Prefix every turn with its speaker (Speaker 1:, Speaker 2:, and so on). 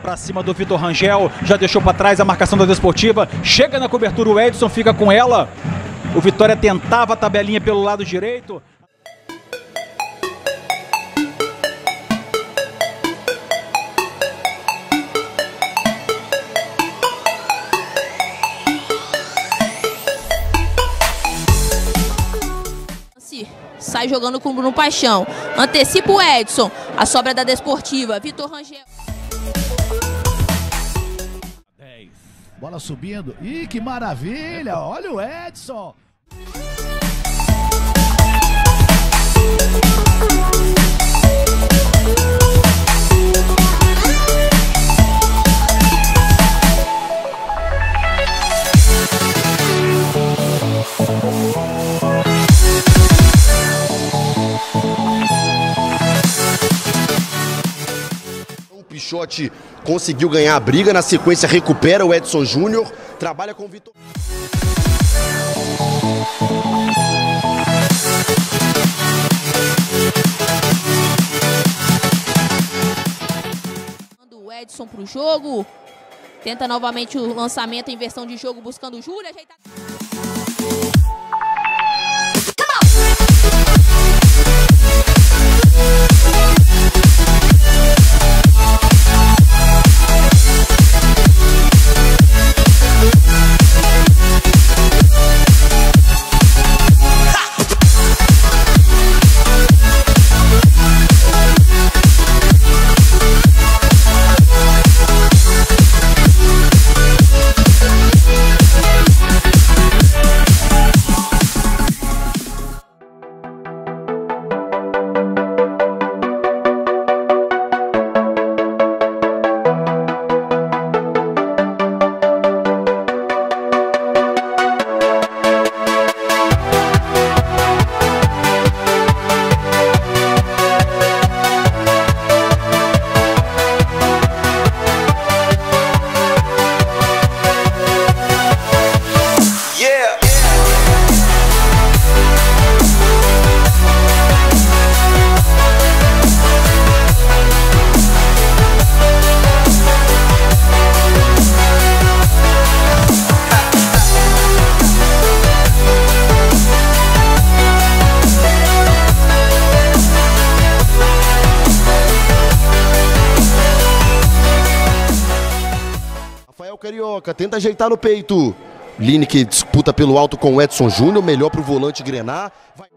Speaker 1: pra cima do Vitor Rangel, já deixou pra trás a marcação da Desportiva, chega na cobertura o Edson, fica com ela. O Vitória tentava a tabelinha pelo lado direito.
Speaker 2: Sai jogando com o Bruno Paixão. Antecipa o Edson. A sobra da Desportiva. Vitor Rangel.
Speaker 3: Bola subindo. Ih, que maravilha! Olha o Edson.
Speaker 4: Pichote conseguiu ganhar a briga, na sequência recupera o Edson Júnior, trabalha com o Vitor.
Speaker 2: O Edson pro jogo, tenta novamente o lançamento, inversão de jogo, buscando o Júlio, ajeita...
Speaker 4: Carioca, tenta ajeitar no peito. Lineker disputa pelo alto com o Edson Júnior, melhor para o volante Grenar.